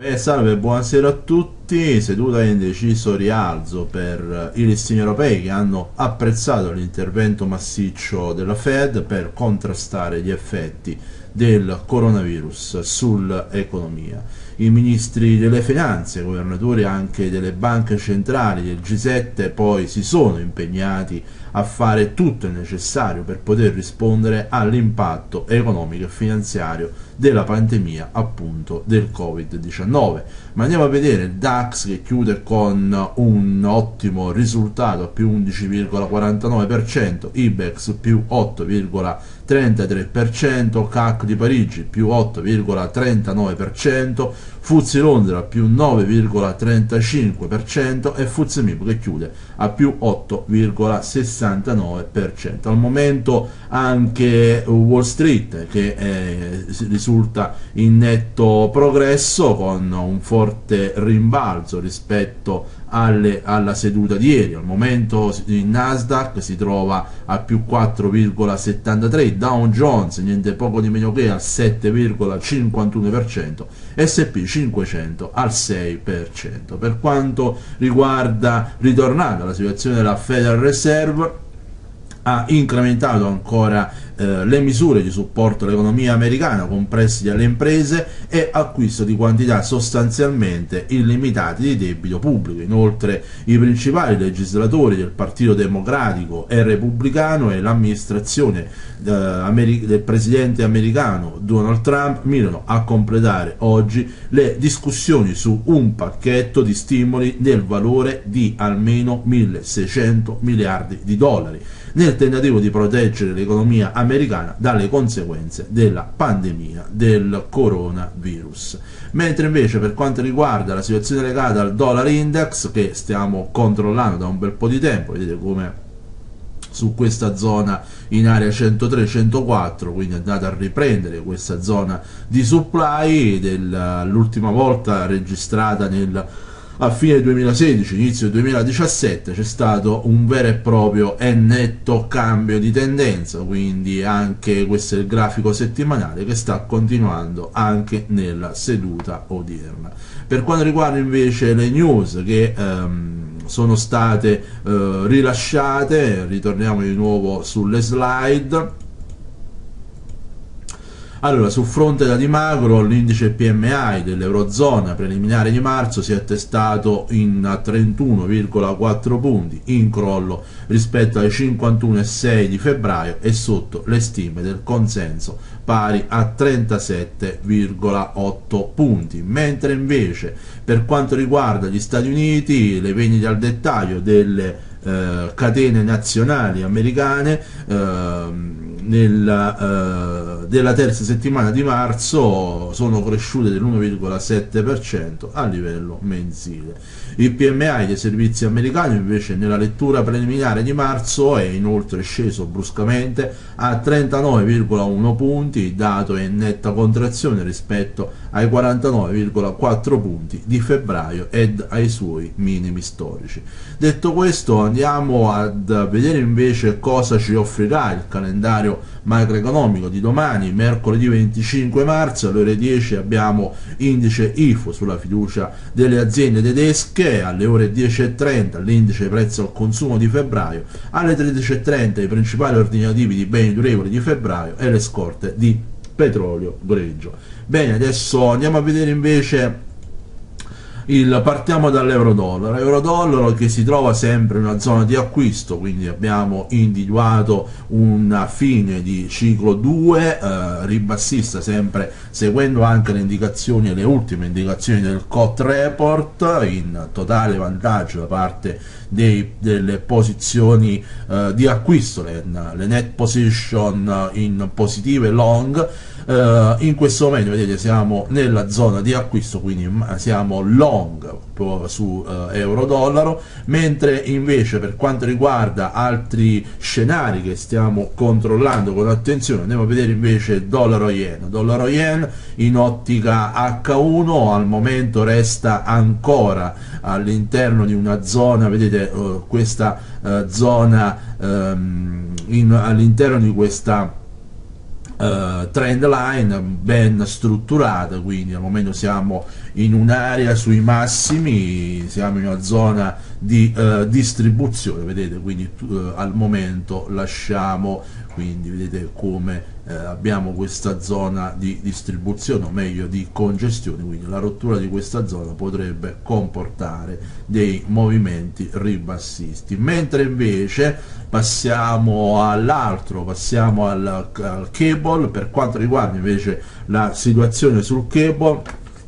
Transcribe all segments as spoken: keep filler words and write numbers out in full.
Beh, salve, buonasera a tutti. Seduta in deciso rialzo per i listini europei che hanno apprezzato l'intervento massiccio della Fed per contrastare gli effetti del coronavirus sull'economia. I ministri delle finanze, governatori anche delle banche centrali del G sette, poi si sono impegnati a fare tutto il necessario per poter rispondere all'impatto economico e finanziario della pandemia, appunto, del covid diciannove. Ma andiamo a vedere il DAX, che chiude con un ottimo risultato a più undici virgola quarantanove per cento, IBEX più otto virgola trentatré per cento, C A C di Parigi più otto virgola trentanove per cento, F T S E Londra più nove virgola trentacinque per cento e F T S E MIB che chiude a più otto virgola sessantanove per cento. Al momento anche Wall Street, che eh, risulta in netto progresso con un forte rimbalzo rispetto alle, alla seduta di ieri. Al momento il Nasdaq si trova a più quattro virgola settantatré, Dow Jones niente poco di meno che al sette virgola cinquantuno per cento, S and P cinquecento al sei per cento. Per quanto riguarda, ritornando alla situazione della Federal Reserve, ha incrementato ancora eh, le misure di supporto all'economia americana con prestiti alle imprese e acquisto di quantità sostanzialmente illimitate di debito pubblico. Inoltre i principali legislatori del Partito Democratico e Repubblicano e l'amministrazione eh, del presidente americano Donald Trump mirano a completare oggi le discussioni su un pacchetto di stimoli del valore di almeno milleseicento miliardi di dollari, nel tentativo di proteggere l'economia americana dalle conseguenze della pandemia del coronavirus. Mentre invece per quanto riguarda la situazione legata al dollar index, che stiamo controllando da un bel po' di tempo, vedete come su questa zona in area centotré centoquattro, quindi è andata a riprendere questa zona di supply dell'ultima volta registrata nel a fine duemilasedici, inizio duemiladiciassette. C'è stato un vero e proprio e netto cambio di tendenza, quindi anche questo è il grafico settimanale che sta continuando anche nella seduta odierna. Per quanto riguarda invece le news che ehm, sono state eh, rilasciate, ritorniamo di nuovo sulle slide. Allora, sul fronte da di macro, l'indice P M I dell'Eurozona preliminare di marzo si è attestato in trentuno virgola quattro punti, in crollo rispetto ai cinquantuno virgola sei di febbraio e sotto le stime del consenso, pari a trentasette virgola otto punti. Mentre invece per quanto riguarda gli Stati Uniti, le vendite al dettaglio delle eh, catene nazionali americane eh, nella, eh, della terza settimana di marzo sono cresciute dell'uno virgola sette per cento a livello mensile. Il P M I dei servizi americani invece nella lettura preliminare di marzo è inoltre sceso bruscamente a trentanove virgola uno punti, il dato è in netta contrazione rispetto ai quarantanove virgola quattro punti di febbraio ed ai suoi minimi storici. Detto questo, andiamo a vedere invece cosa ci offrirà il calendario macroeconomico di domani, mercoledì venticinque marzo. Alle ore dieci abbiamo indice I F O sulla fiducia delle aziende tedesche, alle ore dieci e trenta l'indice prezzo al consumo di febbraio, alle tredici e trenta i principali ordinativi di beni durevoli di febbraio e le scorte di petrolio greggio. Bene, adesso andiamo a vedere invece Il, partiamo dall'euro-dollaro, euro-dollaro che si trova sempre in una zona di acquisto, quindi abbiamo individuato una fine di ciclo due eh, ribassista, sempre seguendo anche le indicazioni, le ultime indicazioni del C O T report, in totale vantaggio da parte dei, delle posizioni eh, di acquisto, le, le net position in positive long. Uh, in questo momento vedete siamo nella zona di acquisto, quindi siamo long su uh, euro-dollaro, mentre invece per quanto riguarda altri scenari che stiamo controllando con attenzione, andiamo a vedere invece dollaro-yen. Dollaro-yen in ottica H uno al momento resta ancora all'interno di una zona, vedete uh, questa uh, zona um, all'interno di questa Uh, trend line ben strutturata, quindi al momento siamo in un'area sui massimi, siamo in una zona di uh, distribuzione, vedete, quindi uh, al momento lasciamo, quindi vedete come uh, abbiamo questa zona di distribuzione, o meglio di congestione, quindi la rottura di questa zona potrebbe comportare dei movimenti ribassisti, mentre invece passiamo all'altro, passiamo al, al cable. Per quanto riguarda invece la situazione sul cable,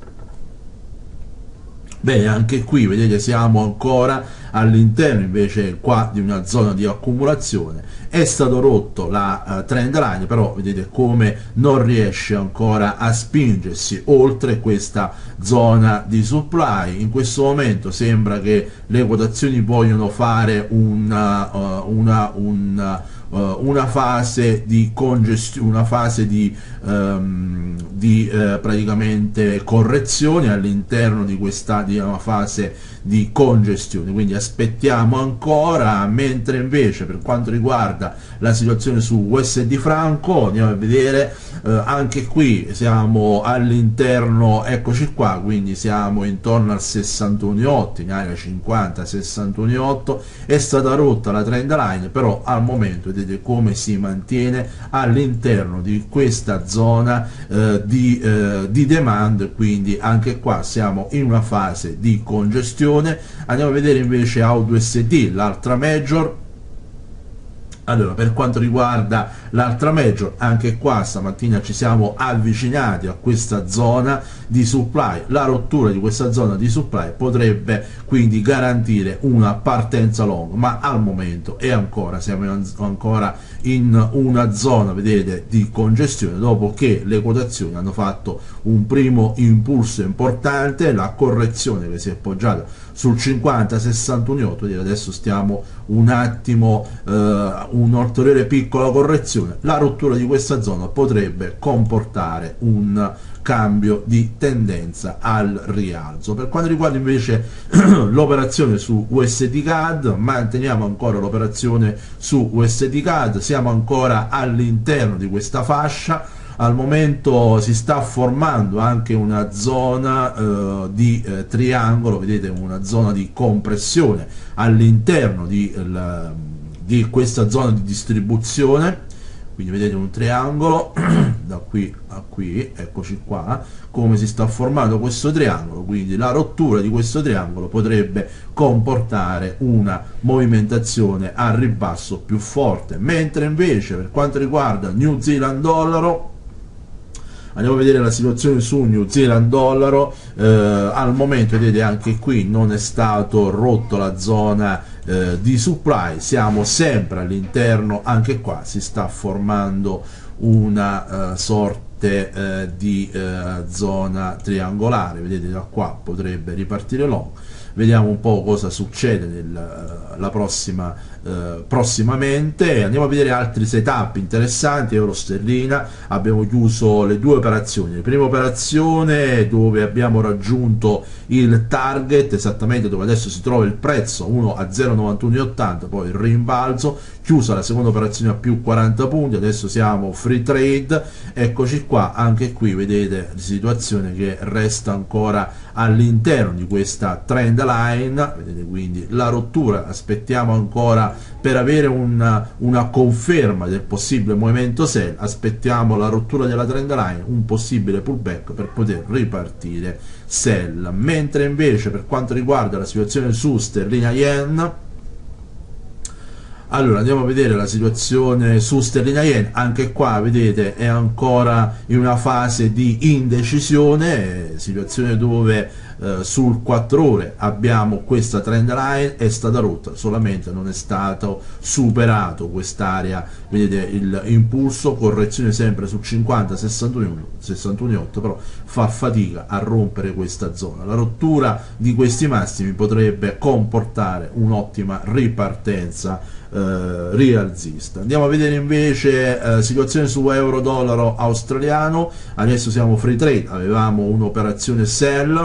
bene, anche qui vedete siamo ancora all'interno invece qua di una zona di accumulazione, è stato rotto la uh, trend line, però vedete come non riesce ancora a spingersi oltre questa zona di supply. In questo momento sembra che le quotazioni vogliono fare una, uh, una, una, uh, una fase di congestione, una fase di, um, di uh, praticamente correzione all'interno di questa di una fase di congestione, quindi aspettiamo ancora, mentre invece per quanto riguarda la situazione su U S D franco andiamo a vedere, eh, anche qui siamo all'interno, eccoci qua, quindi siamo intorno al sessantuno virgola otto, in area cinquanta sessantuno virgola otto, è stata rotta la trend line, però al momento vedete come si mantiene all'interno di questa zona eh, di, eh, di demand, quindi anche qua siamo in una fase di congestione. Andiamo a vedere invece A U D U S D, l'altra major. Allora, per quanto riguarda l'altra major, anche qua stamattina ci siamo avvicinati a questa zona di supply, la rottura di questa zona di supply potrebbe quindi garantire una partenza long, ma al momento è ancora, siamo in, ancora in una zona, vedete, di congestione, dopo che le quotazioni hanno fatto un primo impulso importante, la correzione che si è poggiata sul cinquanta sessantuno virgola otto, adesso stiamo un attimo eh, un'ulteriore piccola correzione, la rottura di questa zona potrebbe comportare un cambio di tendenza al rialzo. Per quanto riguarda invece l'operazione su U S D C A D, manteniamo ancora l'operazione su U S D C A D, siamo ancora all'interno di questa fascia. Al momento si sta formando anche una zona eh, di eh, triangolo, vedete, una zona di compressione all'interno di, di questa zona di distribuzione, quindi vedete un triangolo da qui a qui, eccoci qua come si sta formando questo triangolo, quindi la rottura di questo triangolo potrebbe comportare una movimentazione al ribasso più forte, mentre invece per quanto riguarda New Zealand dollaro, andiamo a vedere la situazione su New Zealand dollaro, eh, al momento vedete anche qui non è stato rotto la zona eh, di supply, siamo sempre all'interno, anche qua si sta formando una uh, sorte uh, di uh, zona triangolare, vedete da qua potrebbe ripartire long. Vediamo un po' cosa succede nel, uh, la prossima, uh, prossimamente. Andiamo a vedere altri setup interessanti. Euro sterlina, abbiamo chiuso le due operazioni, la prima operazione dove abbiamo raggiunto il target esattamente dove adesso si trova il prezzo, uno a zero virgola novantuno ottanta, poi il rimbalzo, chiusa la seconda operazione a più quaranta punti, adesso siamo free trade, eccoci qua, anche qui vedete la situazione che resta ancora all'interno di questa trend line, vedete quindi la rottura, aspettiamo ancora per avere una, una conferma del possibile movimento sell, aspettiamo la rottura della trend line, un possibile pullback per poter ripartire sell, mentre invece per quanto riguarda la situazione su sterlina yen, allora andiamo a vedere la situazione su sterlina yen, anche qua vedete è ancora in una fase di indecisione, situazione dove eh, sul quattro ore abbiamo questa trend line, è stata rotta, solamente non è stato superato quest'area, vedete il impulso, correzione sempre su cinquanta sessantuno virgola otto, però fa fatica a rompere questa zona, la rottura di questi massimi potrebbe comportare un'ottima ripartenza Uh, rialzista. Andiamo a vedere invece uh, situazione su euro dollaro australiano, adesso siamo free trade, avevamo un'operazione sell,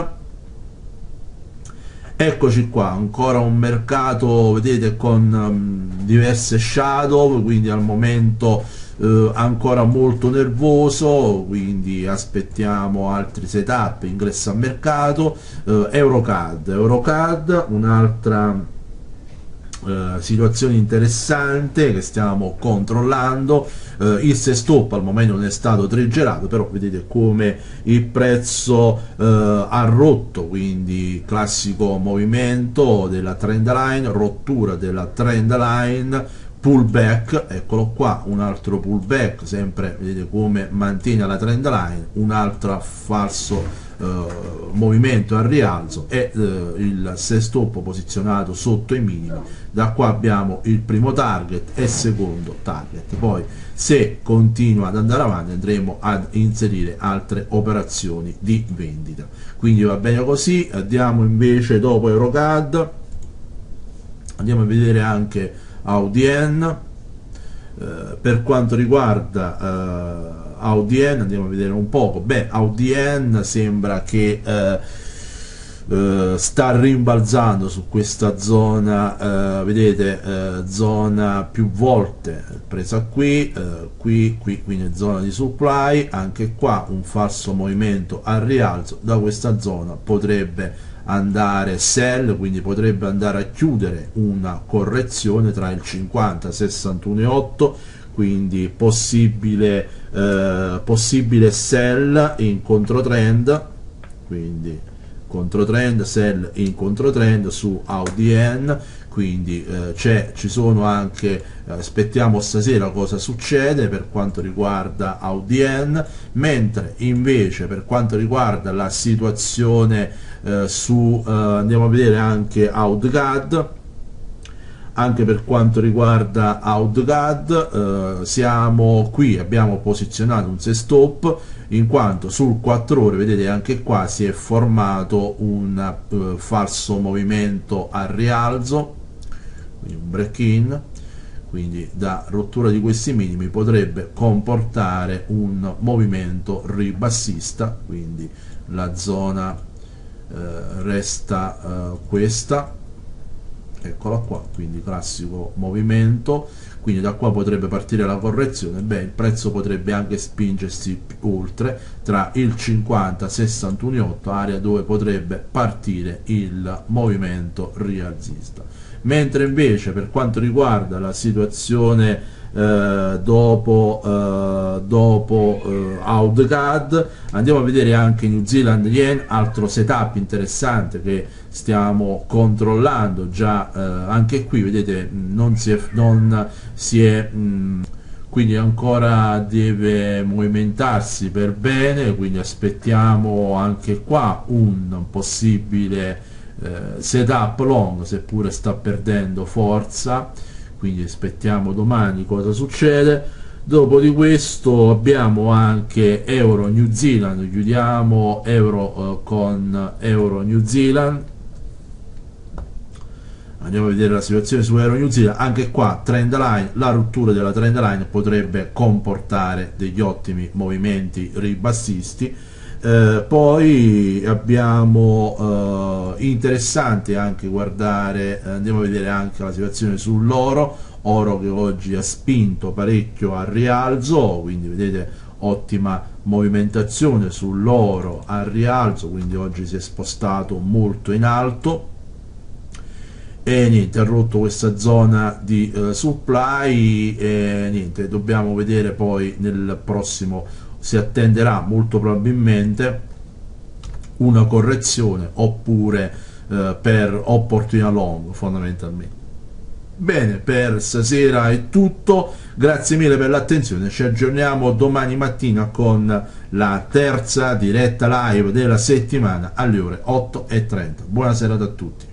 eccoci qua, ancora un mercato vedete con um, diverse shadow, quindi al momento eh, ancora molto nervoso, quindi aspettiamo altri setup, ingresso a mercato. eh, Eurocad, Eurocad un'altra Uh, situazione interessante che stiamo controllando. Uh, il se stop al momento non è stato triggerato, però vedete come il prezzo uh, ha rotto, quindi classico movimento della trend line, rottura della trend line, pullback, eccolo qua, un altro pullback, sempre vedete come mantiene la trend line, un altro falso Uh, movimento al rialzo e uh, il se stop posizionato sotto i minimi. Da qua abbiamo il primo target e il secondo target, poi se continua ad andare avanti andremo ad inserire altre operazioni di vendita, quindi va bene così. Andiamo invece dopo Eurocad, andiamo a vedere anche Audien. Uh, per quanto riguarda uh, Audien, andiamo a vedere un poco. Beh, Audien sembra che eh, eh, sta rimbalzando su questa zona, eh, vedete, eh, zona più volte presa qui, eh, qui, qui, quindi zona di supply, anche qua un falso movimento al rialzo, da questa zona potrebbe andare sell, quindi potrebbe andare a chiudere una correzione tra il cinquanta, sessantuno e otto, quindi possibile, eh, possibile sell in controtrend, quindi controtrend, sell in controtrend su Audien, quindi eh, c'è, ci sono anche, eh, aspettiamo stasera cosa succede per quanto riguarda Audien, mentre invece per quanto riguarda la situazione eh, su, eh, andiamo a vedere anche Audgad. Anche per quanto riguarda Audgad, eh, siamo qui, abbiamo posizionato un se stop, in quanto sul quattro ore, vedete anche qua si è formato un uh, falso movimento al rialzo, quindi un break in, quindi da rottura di questi minimi potrebbe comportare un movimento ribassista, quindi la zona uh, resta uh, questa, eccola qua, quindi classico movimento, quindi da qua potrebbe partire la correzione. Beh, il prezzo potrebbe anche spingersi oltre tra il cinquanta, sessantuno e otto, area dove potrebbe partire il movimento rialzista. Mentre invece per quanto riguarda la situazione eh, dopo, eh, dopo eh, Audgad, andiamo a vedere anche New Zealand Yen, altro setup interessante che stiamo controllando già, eh, anche qui vedete non si è, non si è mh, quindi ancora deve movimentarsi per bene, quindi aspettiamo anche qua un possibile eh, setup long, seppure sta perdendo forza, quindi aspettiamo domani cosa succede. Dopo di questo abbiamo anche Euro New Zealand, chiudiamo Euro eh, con Euro New Zealand. Andiamo a vedere la situazione su Euro New Zealand, anche qua trend line, la rottura della trend line potrebbe comportare degli ottimi movimenti ribassisti. Eh, poi abbiamo eh, interessante anche guardare, eh, andiamo a vedere anche la situazione sull'oro, oro che oggi ha spinto parecchio al rialzo, quindi vedete ottima movimentazione sull'oro al rialzo, quindi oggi si è spostato molto in alto. E niente, ha rotto questa zona di uh, supply e niente, dobbiamo vedere poi nel prossimo, si attenderà molto probabilmente una correzione oppure uh, per opportunità long fondamentalmente. Bene, per stasera è tutto, grazie mille per l'attenzione, ci aggiorniamo domani mattina con la terza diretta live della settimana alle ore otto e trenta. Buona serata a tutti.